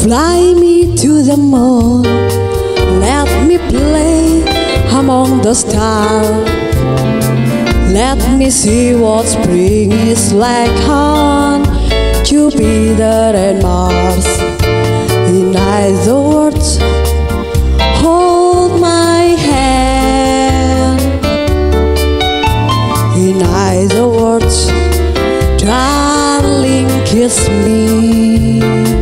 Fly me to the moon, let me play among the stars. Let me see what spring is like on Jupiter and Mars. In other words, hold my hand. In other words, darling, kiss me.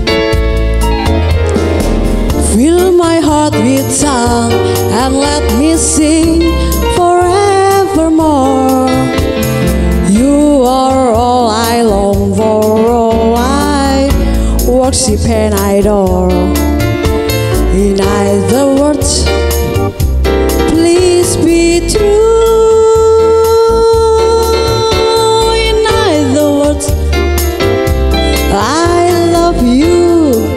Fill my heart with song and let me sing forevermore. You are all I long for, all I worship and adore. In other words, please be true. In other words, I love you.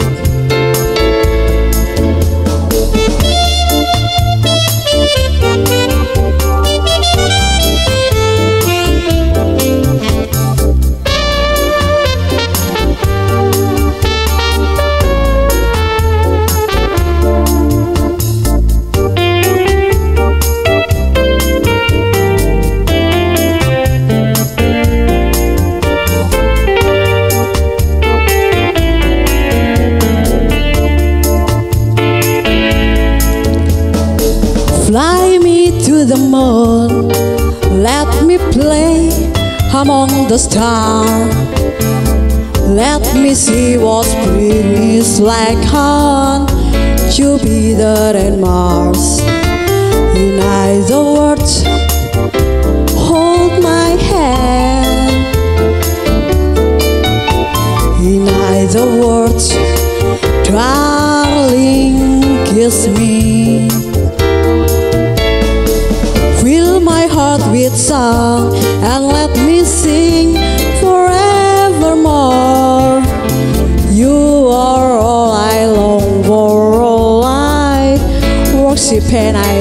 Fly me to the moon, let me play among the stars. Let me see what spring is like on Jupiter and Mars. In other words, hold my hand. In other words, darling, kiss me. Fill my heart with song and let me sing forevermore. You are all I long for, all I worship and I